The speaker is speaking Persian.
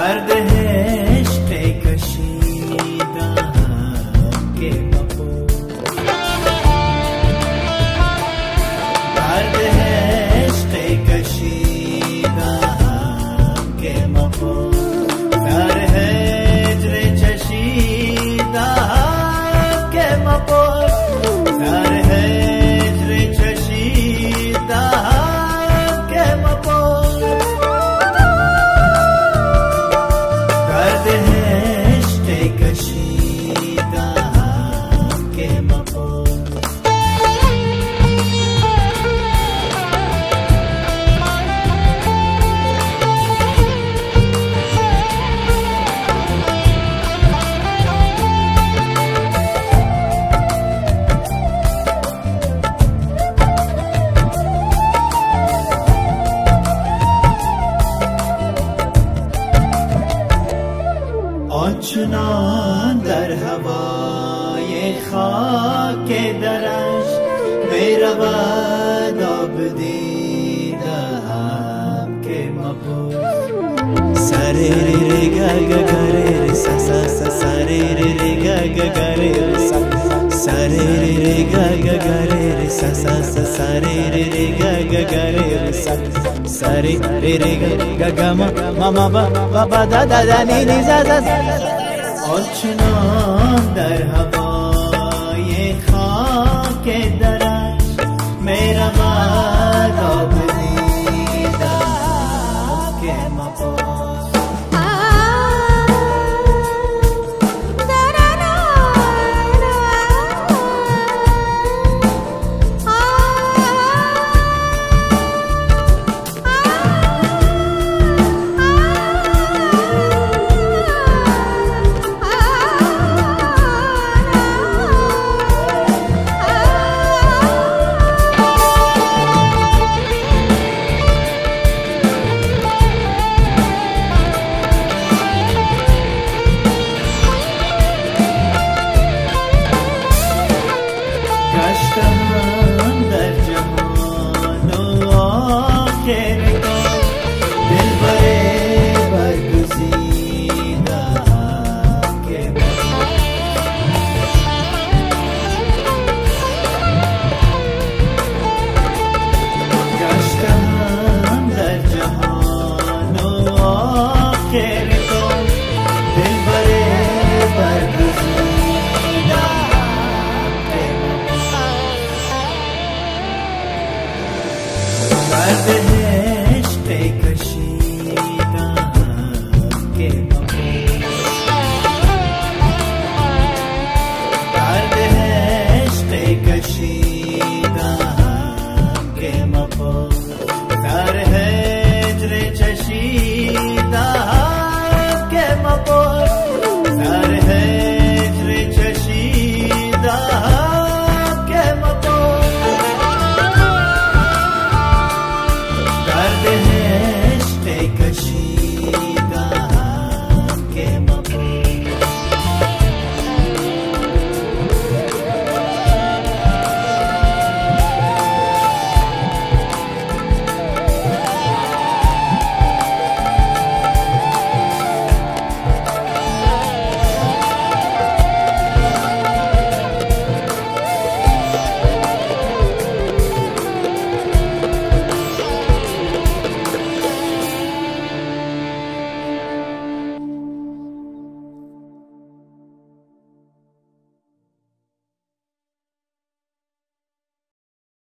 درد عشق کشیدم که مپرس، درد عشق کشیدم که مپرس، در هجر چشیدم که مپرس، در هجر چشیدم که مپرس، درد عشق کشیدم که مپرس. آنچنان در هوای خاک درش می رود آب دیدم که مپرس، سری ری گا گا گا ری سا سا سا، سری ری گا گا گا ری سا، سری ری گا گا گا ری سا سا سا، سری ری گا گا گا ری سا، سری ری گا گا ما ما با با دا دا دا نی نی زا زا. آنچنان در هوای خاک درش می رود